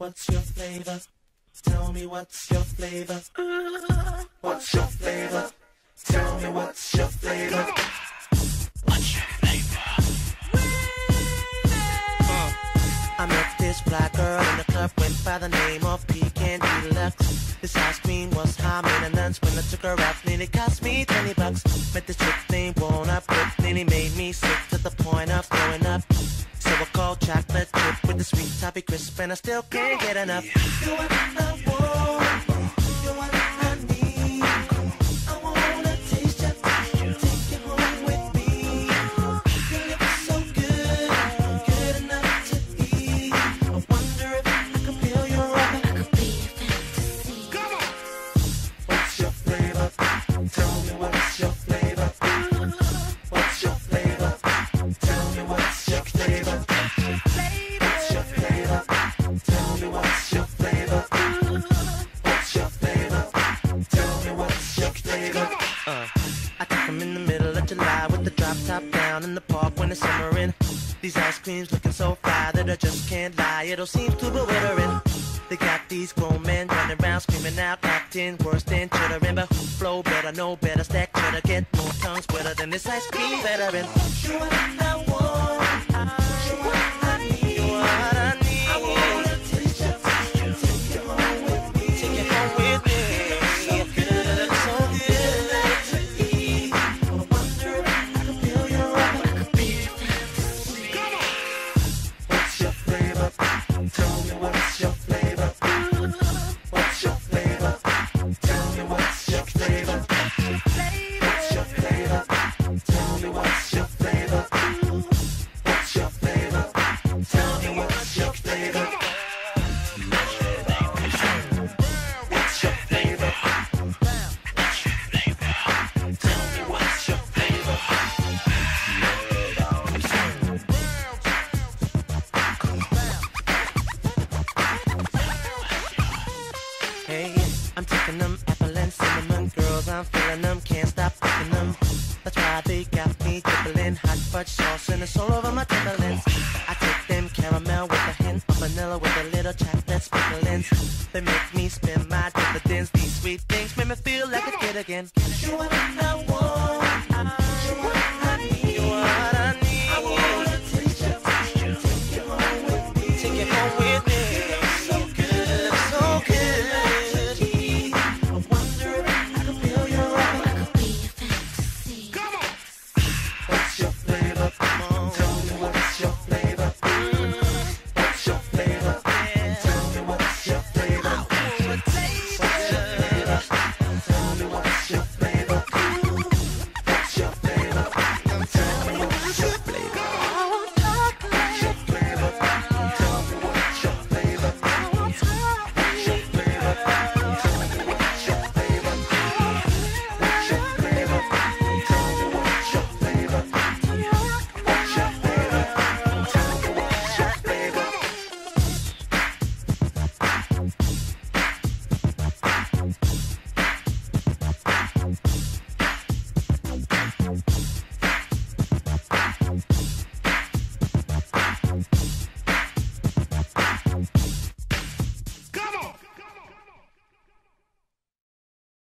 What's your flavor? Tell me what's your flavor? What's your flavor? Tell me what's your flavor? What's your flavor? I met this fly girl in the club, went by the name of Pecan Deluxe. This ice cream was high maintenance. When I took her out, nearly cost me $20. Met this chick named Warren Brittany, made me sick to the point of throwing up. So I called chocolate chip with the sweet toffee crisp, and I still can't get enough. You're what I want, you're what I need. I wanna taste you, take you home with me. Your lips are so good, good enough to eat. I wonder if I could feel your rubber. I could be a fantasy. Come on. What's your flavor? Tell me what's your flavor? What's your flavor? Tell me what's your flavor? What's your flavor? Tell me what's your flavor? What's your flavor? Tell me what's your flavor? I took him in the middle of July with the drop top down in the park when it's summerin'. These ice creams looking so fly that I just can't lie. It all seems too bewildering. They got these grown men running around screaming out, acting worse than chittering. But who flow better, know better, stack cheddar, get more tongues wetter than this ice cream veteran. You're what I want, you're what I need, you're what I need. I wanna taste you, take you home with me, take you home with me. So good, so good to eat. I wonder if I could feel your rubber. I could be a fantasy. Come on. What's your flavor? Tell me what's your flavor? What's your flavor? Tell me what's your flavor? What's your flavor? Tell me what's your flavor? What's your flavor? Tell me what's your flavor? What's your flavor? What's your flavor? Tell me what's your flavor? Hey, I'm taking them apple and cinnamon girls. I'm feeling them, can't stop picking them. That's why they got me dribbling hot fudge sauce and it's all over my Timberlands. I take them caramel with a hint of vanilla with a little chocolate sprinklings. They make me spend my dividends. These sweet things make me feel like a kid again. You what I want.